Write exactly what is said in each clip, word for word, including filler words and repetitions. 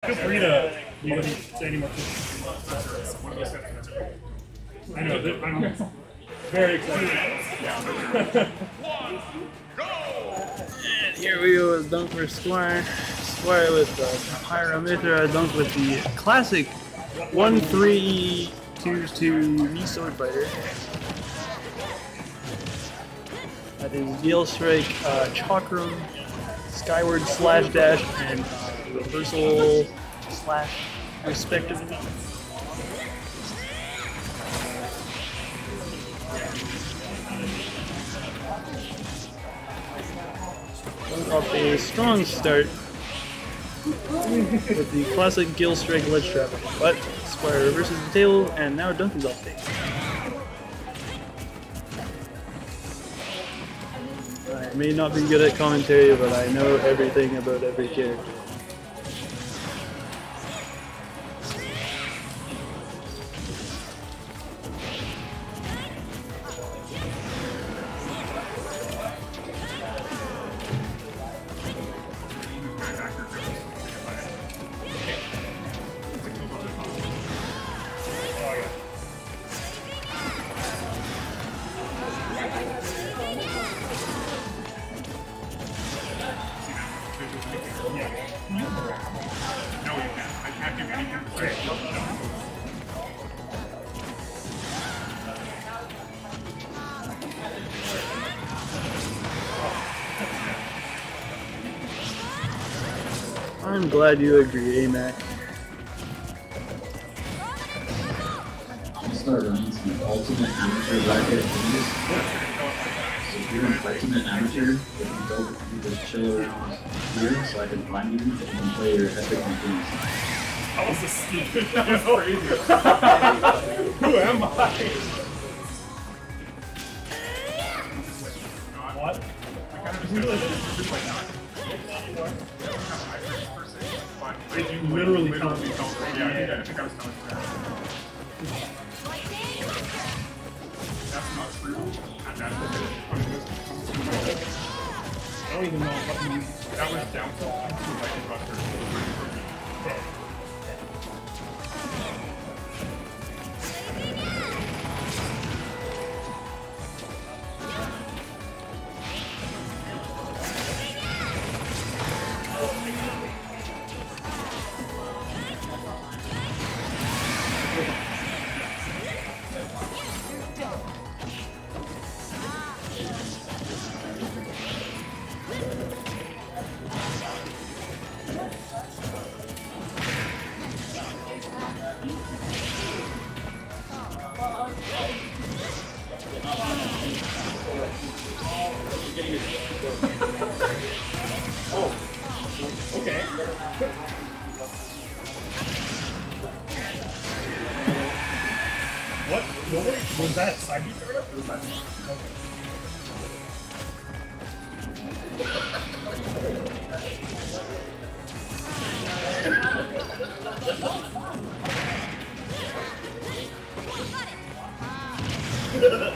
feel free to you know, say any more things. I know, that I'm very excited. And here we go with dunk for Squire. Squire with the Pyra dunk with the classic one three two two V Sword Fighter. That is Gale Strike, uh, Chakram, Skyward Slash Dash, and uh, Reversal Slash, respectively. Off a strong start with the classic Gale Strike Ledge Trap, but Squire reverses the table, and now Dunk is off stage. I may not be good at commentary, but I know everything about every character. I'm glad you agree, Amac. I'll start running some ultimate amateur bracket things. So if you're an ultimate amateur, you can go you just chill around here so I can find you and you can play your epic things. That was a stupid. That was crazy. Who am I? What? Did you literally tell me? Yeah, I think I was telling you that. That's not true. I don't even know what you. That was down to like buster. Oh, okay. What? What was that? Side beat or was that? Okay.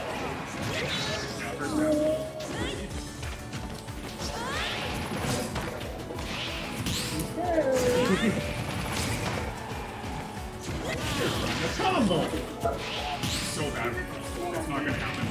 Combo! So bad. It's not gonna happen.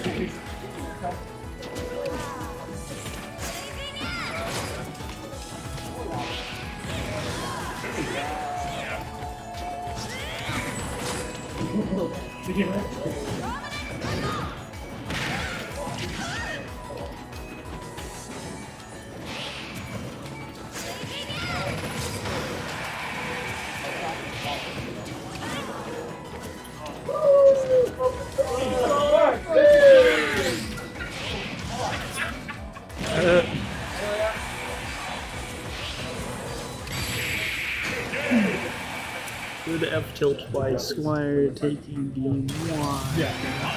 Good F tilt by Squire taking game one. Yeah.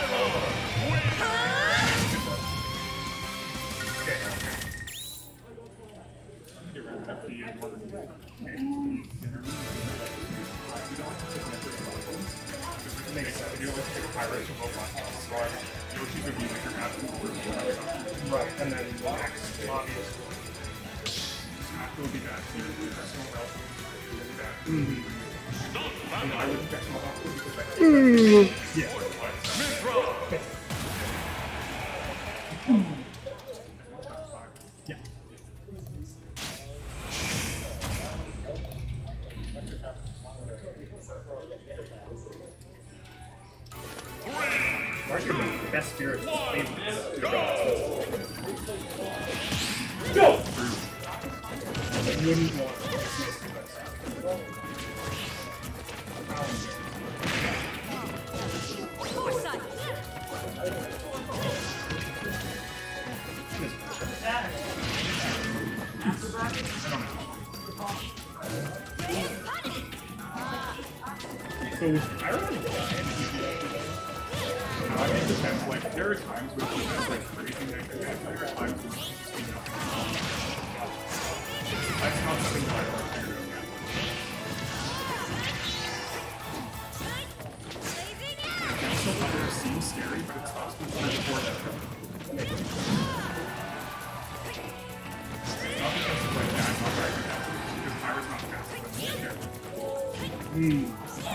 Right, and then Max, obviously. Will be back. Mm-hmm. I would check small boxes because I Mm. yeah. Okay. Yeah. Mark your best spirit favorites. Go! You wouldn't want to see this too much. So, I remember I think it depends, like, there are times when it depends, like, crazy like that, there are times when it's just, you know, that's not something that I want to figure out yet. Yeah, it's still there seems scary, but it stops me from before that. Not because of, like, yeah, I'm not very good at it, because Pyro's not fast, but it's scary. Hmm.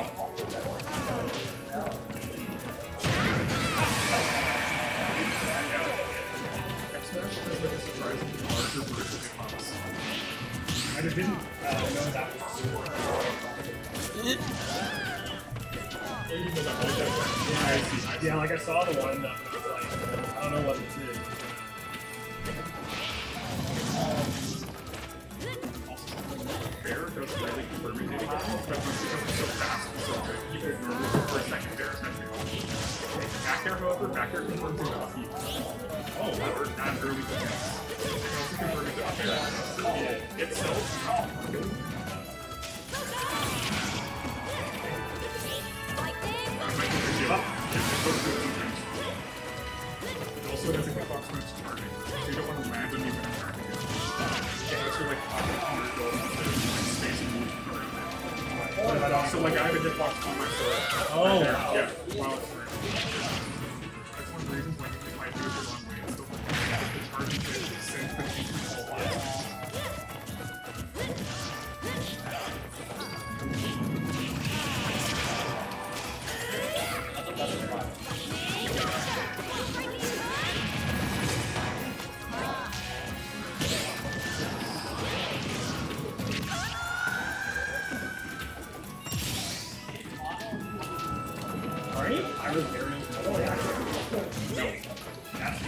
I just didn't uh, know that was yeah, I see. Yeah, like I saw the one that was like, I don't know what this is. Bear does really permeate it, but when she goes so fast, so good, you can ignore it for a second there, especially. Back there, however, back there confirms it off you. Oh, that worked not early defense. Yeah, itself. It also has a hitbox when it's charging, so you don't want to land when you're going to charge it. Yeah, so like pocket on your goal into space and move around it. So like I have a hitbox on my sword. Oh, right there. Yeah, while it's free. That's one of the reasons like if I do it the wrong way, it's still like the charging phase sends the team to the whole lot. Right? I was very oh, yeah. No. That's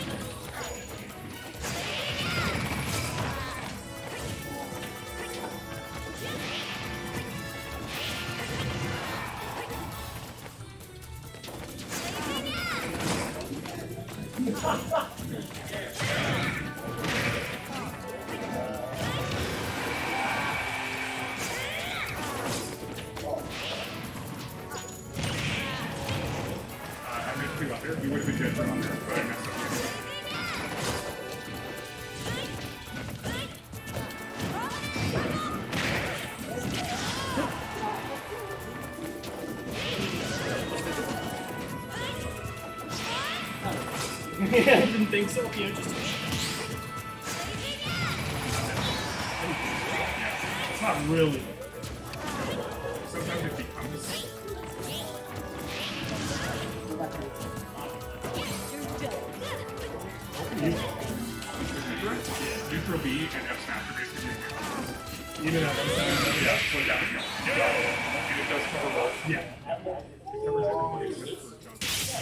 you would have been good for on there, but I messed up. Yeah, I didn't think so. Yeah, just... It's not really. Sometimes it becomes. Neutral B and F smash are basically even at one side. Yeah, so yeah, yeah. Yeah. And it does cover both. Yeah. It covers everyone except for jump.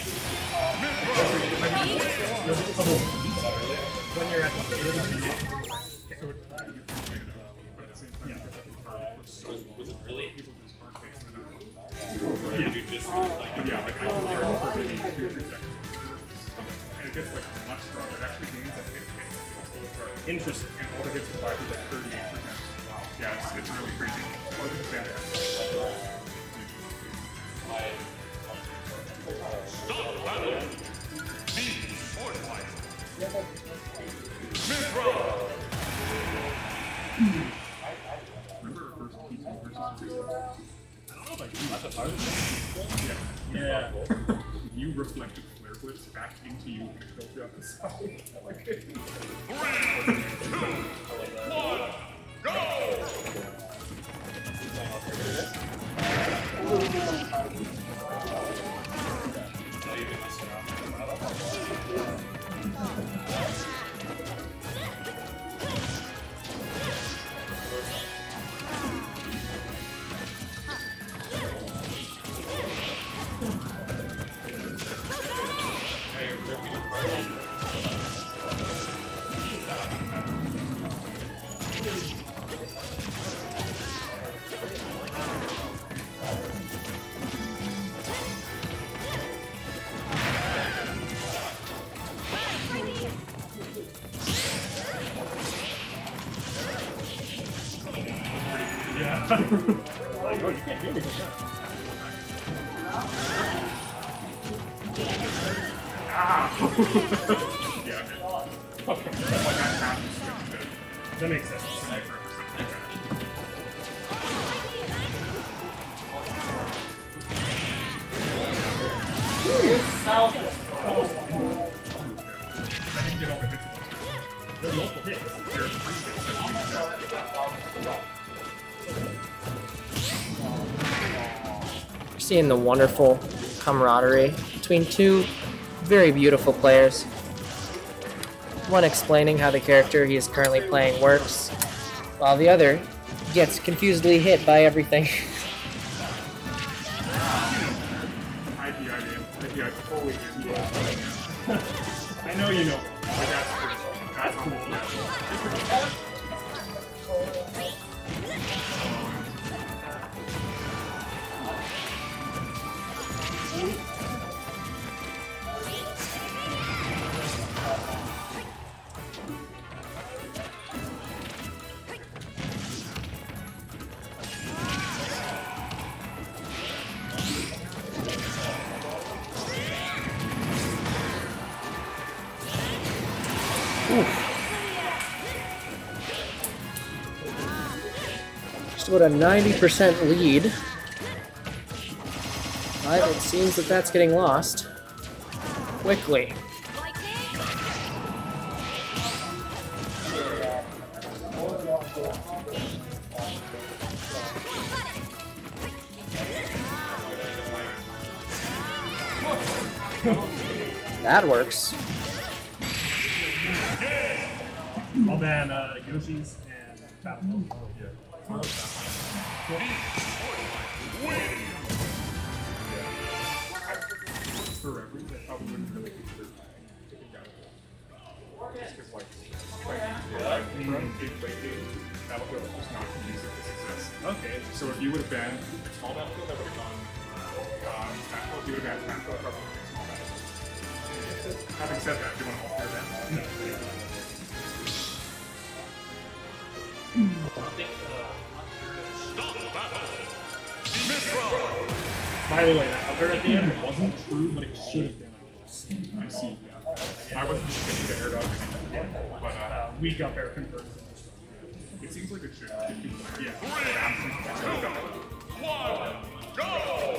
There's a couple of when you're at the end of the video. So it's not you can play it up, but at the same time, yeah. So was it really able to just mark face in the yeah. But yeah, like I can hear it for maybe two or three seconds. And it gets like much stronger. It actually gains like hit hit. Interesting. And all the hits are like thirty-eight percent. Wow. Yeah, it's, it's really crazy. Or the standard. Stop battle! B fortified. Mithra! Remember our first P two versus two? I don't know about you. That's a hard one. Yeah. Yeah. You reflected flare blips back into you and killed you off the side. Like it. Three, two, one, go! Like, oh, you can't do anything. Ah! Yeah, okay. Okay. That makes sense. I didn't get all the hits. There's multiple hits. There's three hits. We're seeing the wonderful camaraderie between two very beautiful players. One explaining how the character he is currently playing works, while the other gets confusedly hit by everything. I D, I D, I D, I totally do. I know you know, but that's true. That's cool. Just about a ninety percent lead. But it seems that that's getting lost quickly. That works. I'll ban uh, Yoshi's and Battle. For reference, I probably wouldn't really consider taking down just because, like, like, from big late game, Battlefield is just not conducive to success. Okay, so if you would have banned small Battlefield, that would have gone um, Battlefield, you would have banned Battlefield, probably would have small Battlefield. Having said that, do you want to alter that? No. By the way, that other at the end wasn't true, but it should have been. I see. I wasn't just getting the air dog, but uh, we got there converted. It seems like it should. Yeah. One, go!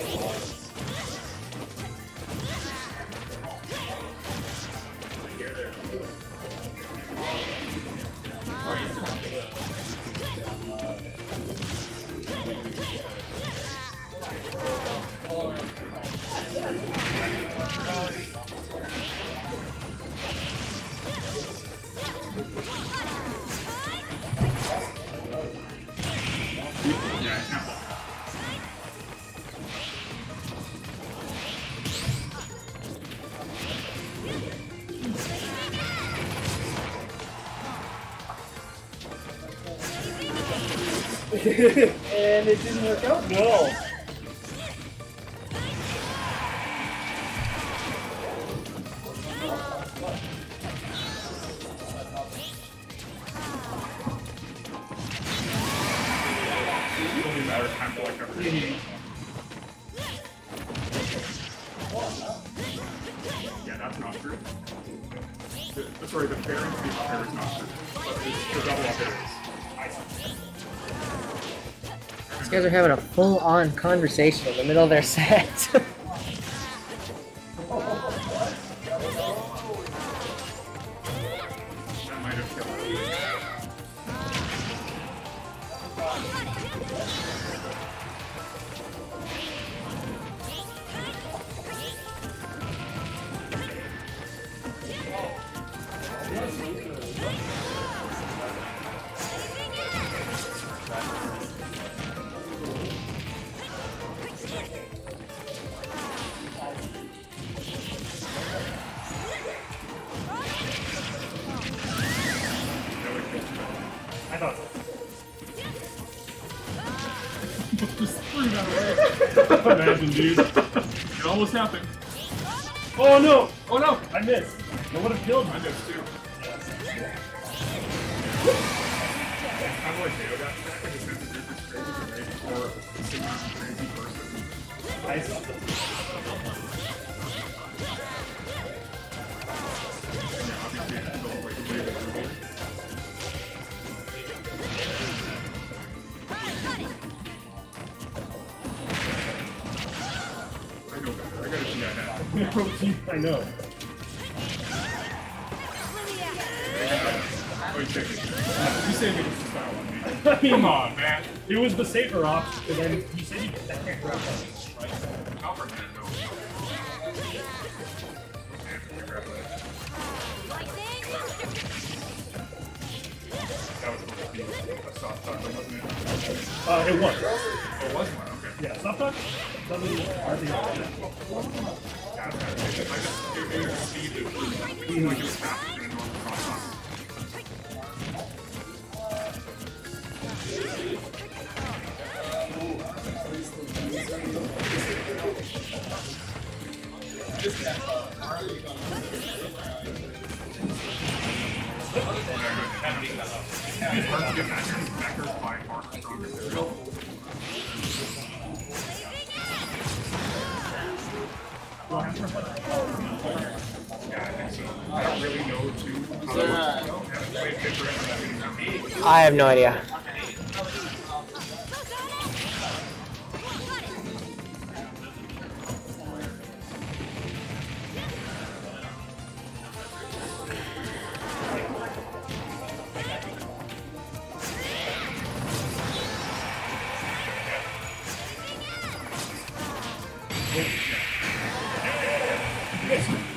And it didn't work out? No. Only matter of time to like everything. Yeah, that's not true. The, the, sorry, the fairing to be fair is not true. But the, the double up it is. These guys are having a full-on conversation in the middle of their set. That might have killed it. I thought so. Just threw that away. Imagine, dude. It almost happened. Oh no! Oh no! I missed. I would have killed I him. missed too. I'm like, Deo got back and just sent the dude for straight to the raid. for a super crazy person. I saw that. Yeah, obviously, I don't like the way that you're going. I know better. I gotta see that now. I know. Oh, you checked it. You saved me the style on me. I mean, come on, man. It was the safer option, but then you said you that can't grab that. Right? I'll forget it, though. That was supposed to be a soft touch, wasn't it? Uh, it was. Oh, it was one, okay. Yeah, soft touch? Doesn't hardly know. Yeah, I just, it was speed that was like it was faster than a normal cross touch. It's hard to get matches. Backers by far stronger than real. Yeah, I think so. I don't really know too how that works. I haven't played Pitcher in that many times. I have no idea. Yes.